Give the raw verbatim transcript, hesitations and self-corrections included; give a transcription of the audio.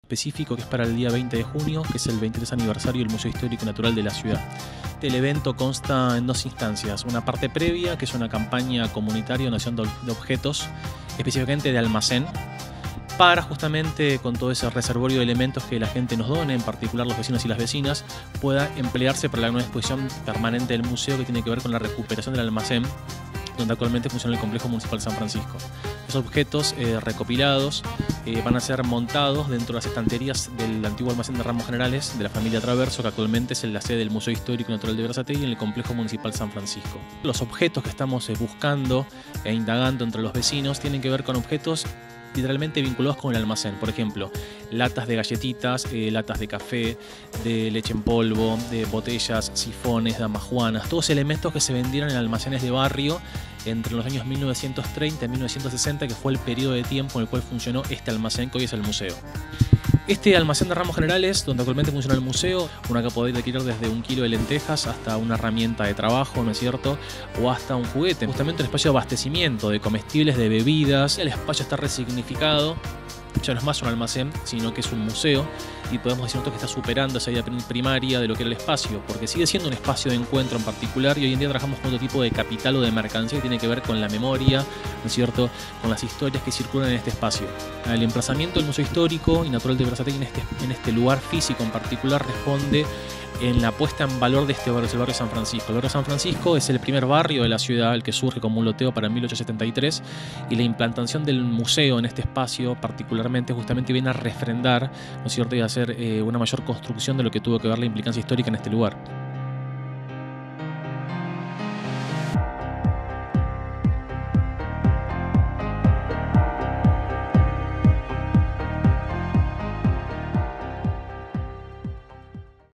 específico que es para el día veinte de junio, que es el veintitrés aniversario del Museo Histórico y Natural de la ciudad. El evento consta en dos instancias, una parte previa, que es una campaña comunitaria de donación de objetos, específicamente de almacén, para justamente con todo ese reservorio de elementos que la gente nos done, en particular los vecinos y las vecinas, pueda emplearse para la nueva exposición permanente del museo que tiene que ver con la recuperación del almacén, donde actualmente funciona el Complejo Municipal San Francisco. Los objetos eh, recopilados eh, van a ser montados dentro de las estanterías del antiguo almacén de ramos generales de la familia Traverso, que actualmente es la sede del Museo Histórico y Natural de Berazategui en el Complejo Municipal San Francisco. Los objetos que estamos eh, buscando e indagando entre los vecinos tienen que ver con objetos literalmente vinculados con el almacén. Por ejemplo, latas de galletitas, eh, latas de café, de leche en polvo, de botellas, sifones, damajuanas, todos elementos que se vendieron en almacenes de barrio entre los años mil novecientos treinta y mil novecientos sesenta, que fue el periodo de tiempo en el cual funcionó este almacén que hoy es el museo. Este almacén de ramos generales, donde actualmente funciona el museo, uno acá puede adquirir desde un kilo de lentejas hasta una herramienta de trabajo, ¿no es cierto?, o hasta un juguete. Justamente un espacio de abastecimiento de comestibles, de bebidas. El espacio está resignificado, ya no es más un almacén, sino que es un museo, y podemos decir que está superando esa idea primaria de lo que era el espacio, porque sigue siendo un espacio de encuentro en particular, y hoy en día trabajamos con otro tipo de capital o de mercancía que tiene que ver con la memoria, ¿no es cierto?, con las historias que circulan en este espacio. El emplazamiento del Museo Histórico y Natural de Berazategui en este, en este lugar físico en particular responde en la puesta en valor de este barrio, el barrio San Francisco. El barrio San Francisco es el primer barrio de la ciudad, el que surge como un loteo para mil ochocientos setenta y tres, y la implantación del museo en este espacio particularmente justamente viene a refrendar, ¿no es cierto?, y a hacer eh, una mayor construcción de lo que tuvo que ver la implicancia histórica en este lugar.